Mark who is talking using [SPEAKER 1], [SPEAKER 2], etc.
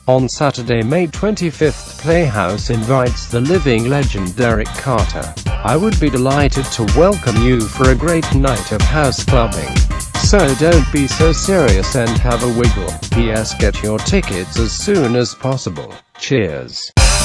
[SPEAKER 1] On Saturday, May 25th, Playhouse invites the living legend Derrick Carter. I would be delighted to welcome you for a great night of house clubbing. So don't be so serious and have a wiggle. P.S. Get your tickets as soon as possible. Cheers.